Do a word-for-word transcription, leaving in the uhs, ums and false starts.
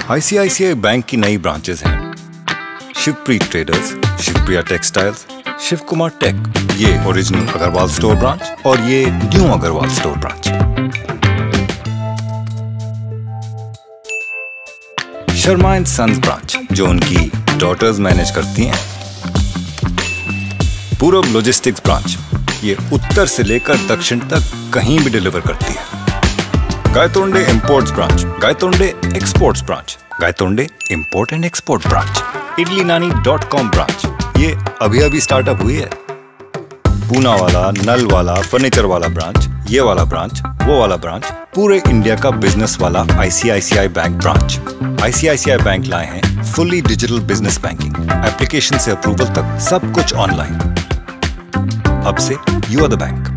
ICICI bank की नई branches हैं Shivpreet traders, Shivpriya textiles, Shiv Kumar tech, ये ओरिजिनल अग्रवाल स्टोर ब्रांच और ये new Agarwal store branch. Sharma and sons branch जो उनकी डॉटर्स मैनेज करती हैं। पूरब लॉजिस्टिक्स ब्रांच, ये उत्तर से लेकर दक्षिण तक कहीं भी डिलीवर करती है। Gaitonde imports branch, Gaitonde exports branch, Gaitonde import and export branch. Idli Nani dot com branch, ये अभी अभी स्टार्टअप हुई है। पूना वाला, नल वाला, फर्नीचर वाला ब्रांच, ये वाला ब्रांच, वो वाला ब्रांच, पूरे इंडिया का बिजनेस वाला ICICI bank branch. ICICI bank लाए हैं fully digital business banking, application से अप्रूवल तक सब कुछ ऑनलाइन। अब से यू आर द बैंक।